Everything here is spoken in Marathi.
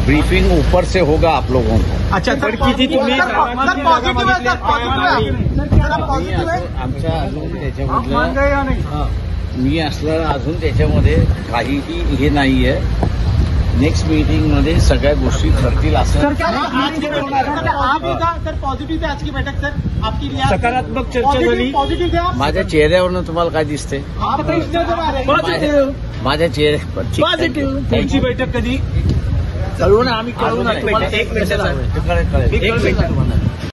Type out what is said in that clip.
ब्रीफिंग ऊपर से होगा आप लोगों को। अच्छा, तर किती तुम्ही आमच्या अजून त्याच्यामधलं मी असलं अजून त्याच्यामध्ये काहीही हे नाहीये। नेक्स्ट मीटिंग मध्ये सगळ्या गोष्टी ठरतील असं। सर पॉझिटिव्ह आज की बैठक सर आपकी सकारात्मक चर्चा झाली। माझ्या चेहऱ्यावरनं तुम्हाला काय दिसते? माझ्या चेहऱ्यावर पॉझिटिव्ह। तुमची बैठक कधी? कळवून आम्ही कळवून एक मिनिट